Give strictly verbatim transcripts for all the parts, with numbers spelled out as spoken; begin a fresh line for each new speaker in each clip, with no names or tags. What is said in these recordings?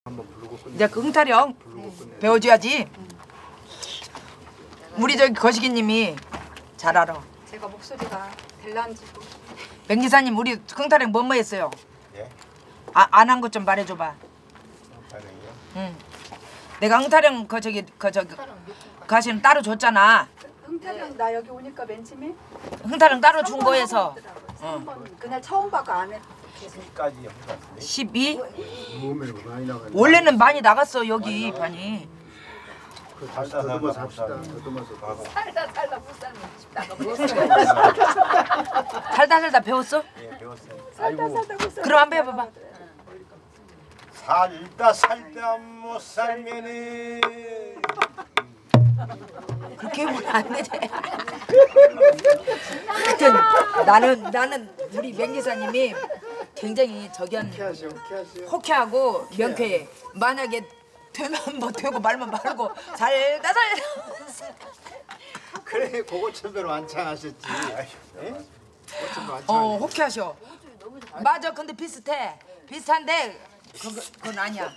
한번 부르고 끝내.
이제 그 흥타령
부르고
배워줘야지. 우리 저기 거시기님이 잘 알아.
제가 목소리가 될란지고.
맹기사님 우리 흥타령 뭐뭐 했어요?
예?
아, 안 한 것 좀 말해줘봐.
다행이요.
응. 내가 흥타령 그 저기 그 저기 가시는 따로 줬잖아.
흥타령 나 여기 오니까 맨 처음에
흥타령 따로 준 거에서
삼 번 그날 처음 봐고 안 했.
십이까지 한것 같은데.
십이?
몸에 많이 나가.
원래는 많이 나갔어 여기 반이.
그 다시 더듬어서 합시다. 더듬어서.
살다 살다 못 살면 싶다가 못
살다 살다 배웠어?
예, 배웠어요.
살다 살다 못 살면.
그럼 한번 해봐봐.
살다 살다 못 살면은
그렇게 해보면 안 되지. 하여튼 나는 나는 우리 맹기사님이 굉장히 저기한
키하시오, 키하시오.
호쾌하고 명쾌해. 만약에 되면 뭐 되고 말면 말고 살다 살다.
그래, 그거처럼 완창하셨지. 예? 그거처럼 완창.
어 호쾌하셔. 맞아. 근데 비슷해. 비슷한데 그거, 그건 아니야.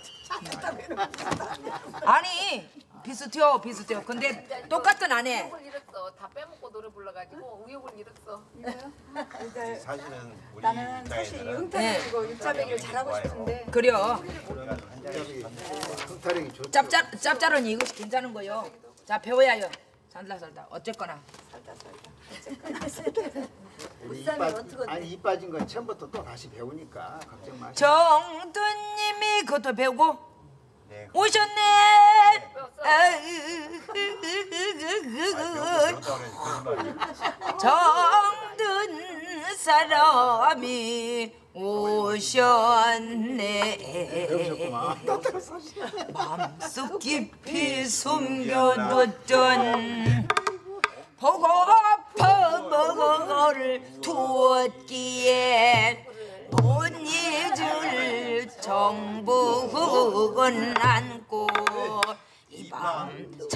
아니 비슷해요 비슷해요. 근데 똑같은 안 해.
의욕을 잃었어. 다 빼먹고 노래 불러가지고 의욕을 잃었어.
사실은 우리
나는 사실
입장에서는
흥타령 이거 육자배기를 잘하고 싶은데.
그래요.
흥타령이 좋죠.
짭짤 짭짤하니 이것이 괜찮은 거요. 자 배워야요. 살다 살다 어쨌거나.
우리 이 빠, 아니 이 빠진 건 처음부터 또 다시 배우니까 걱정 마시고.
정두님이 그것도 배우고
네.
오셨네. 정든 사람이 오셨네. 마음속 깊이 숨겨뒀던 보고파 먹어를 두었기에 못 잊을 정복은 않고 이 밤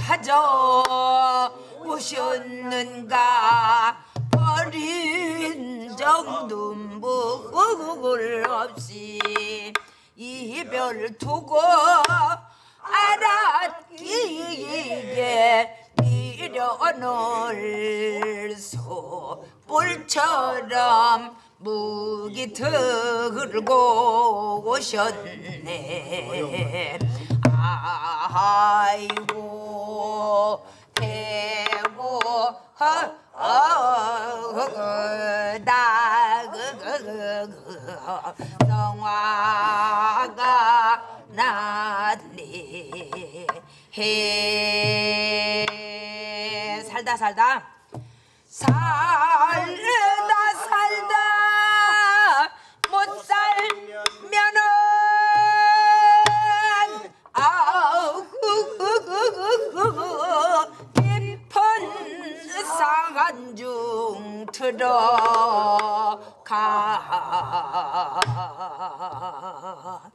찾아오셨는가. 버린 정둠북 없이 이별 두고 알았기에 미련을 소불처럼 무기 들고 오셨네. 아이고 대고 나 성화가 났네. 해 살다 살다 살다 살다 못 살면은 아우 깊은 산중 들어가.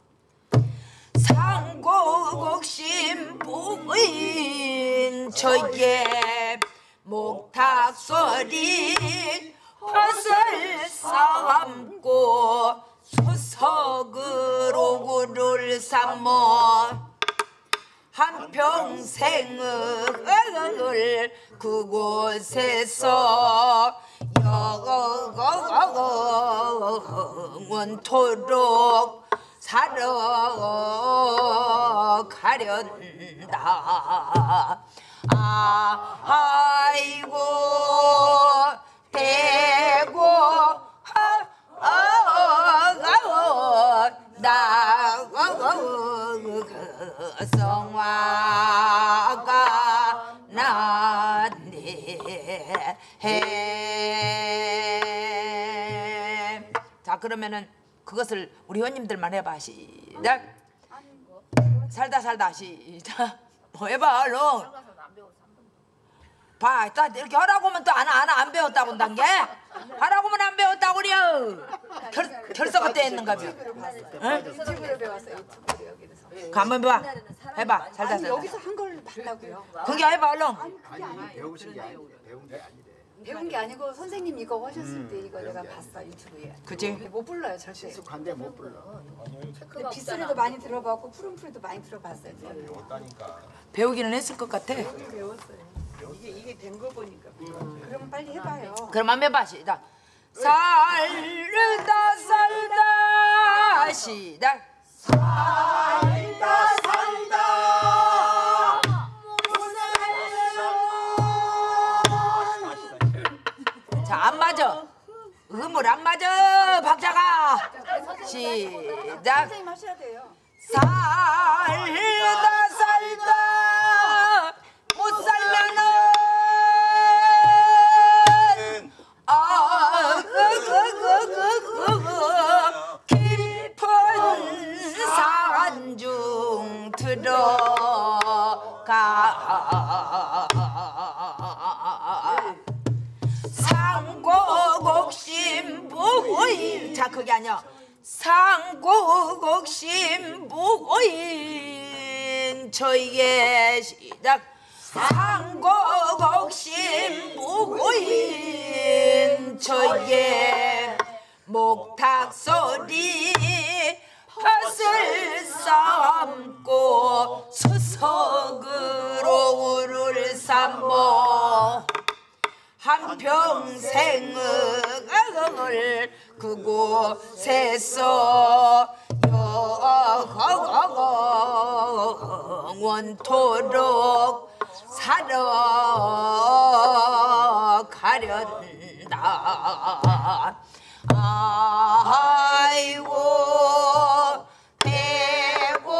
상고곡심 부인 저에 목탁 소리 헛을 삼고 수석으로 구를 삼어 한평생을 그곳에서 영원토록 살아가련다. 아이고 대고 나 성화가 났네. 자 그러면은 그것을 우리 회원님들만 해봐. 시작. 살다 살다 시작. 뭐 해봐 얼른. 봐, 또 이렇게 하라고 하면 또 안 안 안 배웠다고 한단 게. 하라고 하면 안 배웠다고 그래요. 결 결석 때 했는가 봐. 응?
유튜브를 배웠어요. 유튜브를 여기서.
한번 봐. 해봐. 살다
아니
살다.
여기서 한 걸 봤다고요.
그게 해봐 얼른.
아니 배우신 게 아니래. 배운 게 아니래.
배운 게 아니고 선생님 이거 하셨을
음,
때 이거 내가
배운 게
봤어 유튜브에.
그지?
근데 못 불러요 절대.
친숙한데 못 불러.
근데 빗소리도 많이 들어봤고 푸른풀이도 많이 들어봤어요. 제가.
배웠다니까.
배우기는 했을 것 같아.
배웠어요.
이게 이게 된 거 보니까.
그럼 빨리 해봐요.
그럼 한번 해봐 시작. 살다 살다 시작.
살다 살다
자, 안 맞아. 음을 안 맞아. 박자가. 시작.
선생님 하셔야 돼요.
살다 살다 못 살면은 아, 그, 그, 그, 그, 그, 깊은 산중 들어가 상고곡심 자 그게 아니야 상고곡심 무고인 저에게 시작 상고곡심 무고인 저에게 목탁소리 팥을 삶고 수석으로 우를 삼모 한평생을 그곳에서 영원토록 살아가련다. 아이고 배고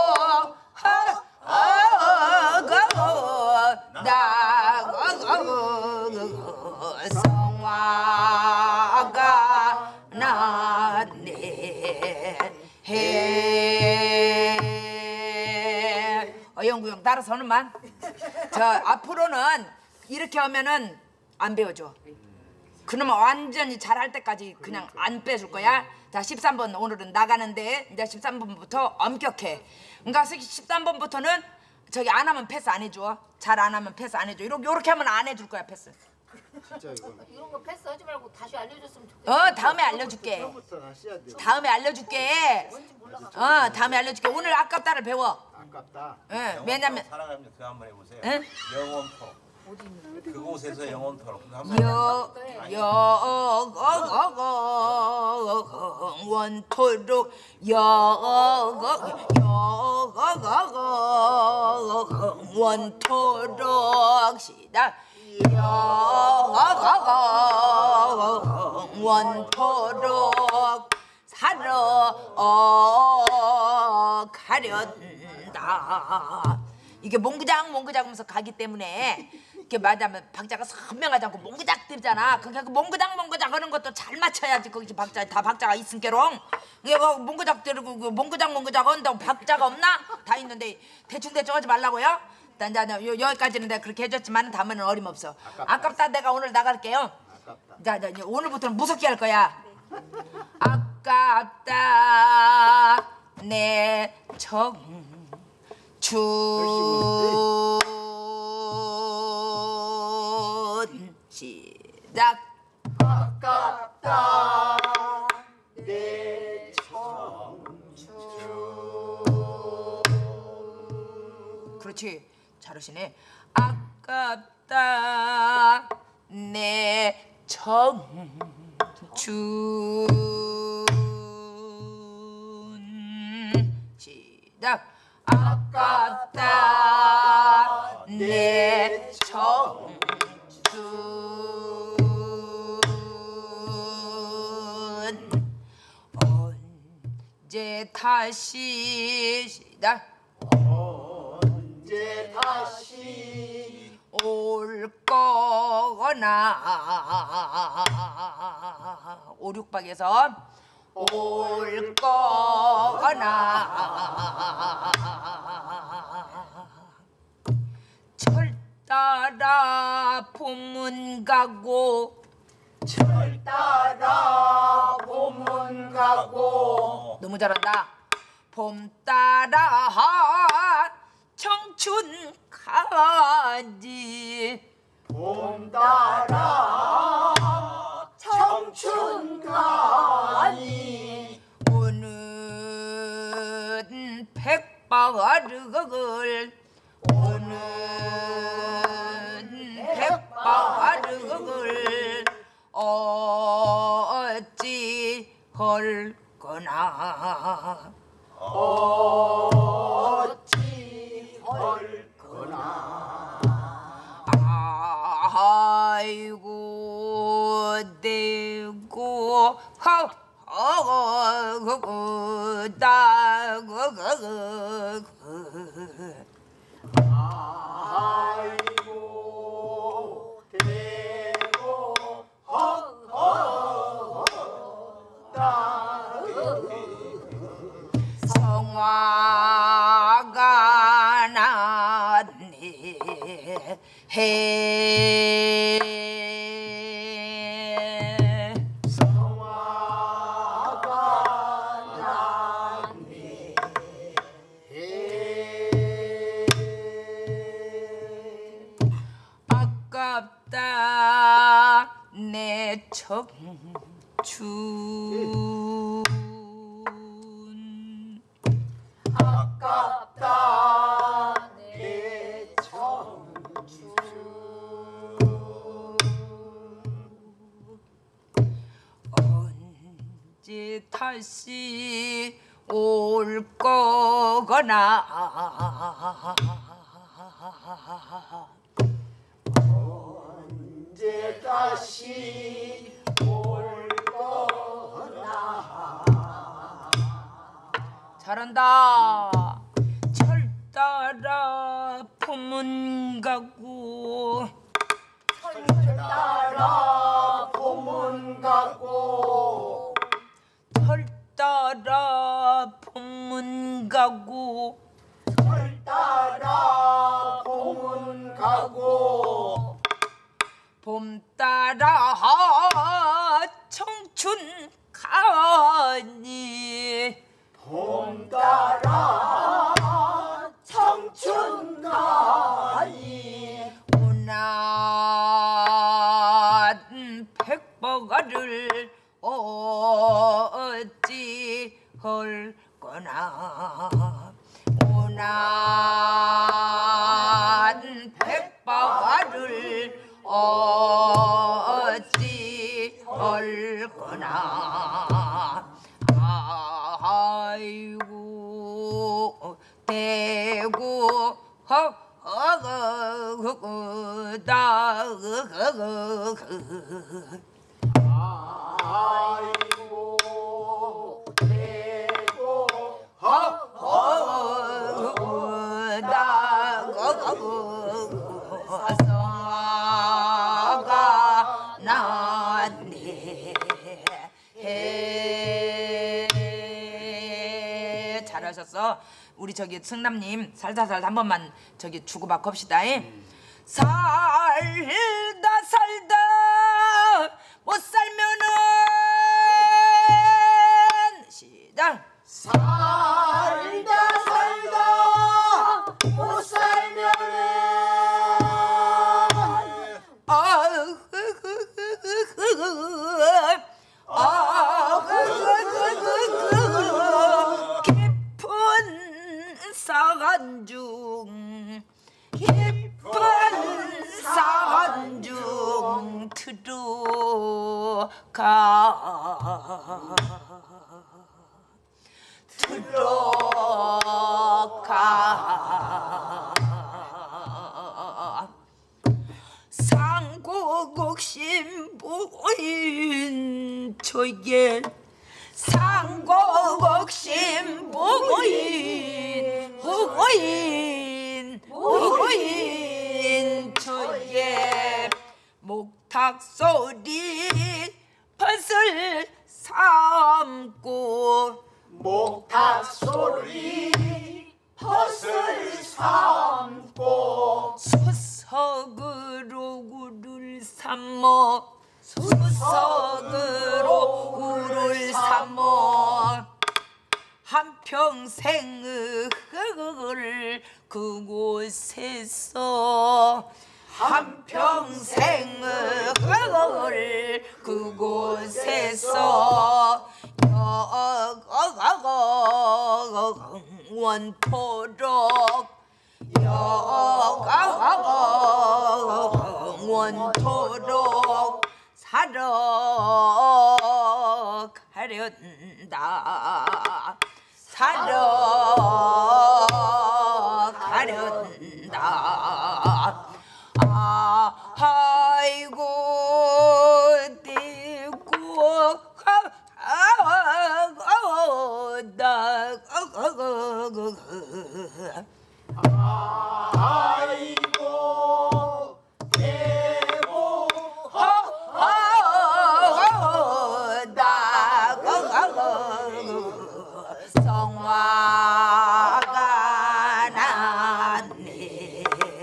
나가고 성화가 났네. 어영구영 따라서는만. 저 앞으로는 이렇게 하면은 안 배워줘. 그러면 완전히 잘할 때까지 그냥 안 빼줄 거야. 자 십삼 번 오늘은 나가는데 이제 십삼 번부터 엄격해. 그러니까 십삼 번부터는 저기 안 하면 패스 안 해줘. 잘 안 하면 패스 안 해줘. 이렇게 이렇게 하면 안 해줄 거야 패스.
진짜 이거.
이런 거 패스하지 말고 다시 알려줬으면 좋겠어.
어 다음에 알려줄게.
처음부터 다시 해야 돼.
다음에 알려줄게. 어 다음에 알려줄게. 오늘 아깝다를 배워.
아깝다.
응 왜냐면
살아가면서 그거 한번 해보세요.
응?
영원토록. 그곳에서 영원토록.
여, 여, 영원토록 영원토록 시작 영원토록 살아가련다. 이게 몽구장 몽구장 하면서 가기 때문에 이렇게 말하면 박자가 선명하지 않고 몽구작 들잖아. 그러니까 그 몽구장 몽구작 하는 것도 잘 맞춰야지. 거기 박자 다 박자가 있으니까롱. 이게 뭐 몽구작 들고 그 몽구장 몽구작 한다고 박자가 없나? 다 있는데 대충 대충 하지 말라고요. 일단 자 여기까지는 내가 그렇게 해줬지만 다음에는 어림없어. 아깝다. 아깝다. 내가 오늘 나갈게요.
아깝다.
자, 자 이제 오늘부터는 무섭게 할 거야. 아깝다 내 정. 춘 시작
아깝다 내 청춘.
그렇지 잘하시네. 아깝다 내 청춘 시작 아깝다 내 청춘 언제 다시 시작
언제 다시
올 거나 오륙박에서 올 거나 철 따라 봄은 가고
철 따라 봄은 가고.
너무 잘한다. 봄 따라 청춘 가지
봄 따라
헐거나
어찌 헐거나
아이고 내고 허허거다 거거거
아이고 대고 헛헛다
성화가 났네 해
성화가 났네
아깝다 내 청춘
아깝다 내 청춘
언제 다시 올 거거나
언제 다시 올 거나
잘한다 철 따라 포문 가고
따라 봄은 가고
철 따라 포문 가고
털 따라 봄은 가고
봄 따라 청춘 가니
봄 따라 청춘 가니
오난 백버가를 어찌 헐거나 오난 백버가를 어찌 헐거나 아이고 대구 허허거다
아이고 대고
허허거다 성화가 났네 잘하셨어. 우리 저기 승남님 살다살다 한 번만 저기 주고받고 합시다. 살다 살다 못 살면은 시작.
살다 살다 못 살면은
깊은 사간중 깊은 사간중 들어가 들어가 상고곡심 보인 저게 상고곡심 보인 보인 보인 저게 목탁 소리 밭을 삼고
목탁 소리 벗을 삼고
수석으로 우를 삼어 수석으로 우를 삼어 한평생을 그곳에서 한평생을 그곳에서 영원토록 영원토록 살아가리 가련다 사러 가련다 아 아이고 띠고 가다
아이고 대고
성화가 났네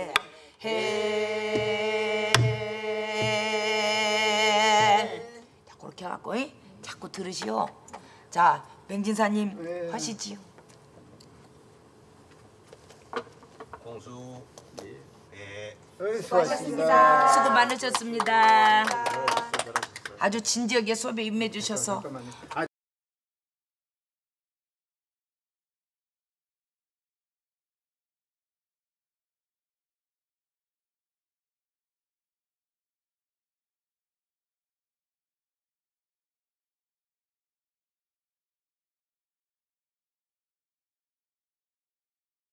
자 그렇게 해갖고 이? 자꾸 들으시오. 자 맹진사님
네.
하시지요.
공수 예.
네, 수고하셨습니다.
수고 많으셨습니다. 아주 진지하게 수업에 임해 주셔서
잠깐만요. 아,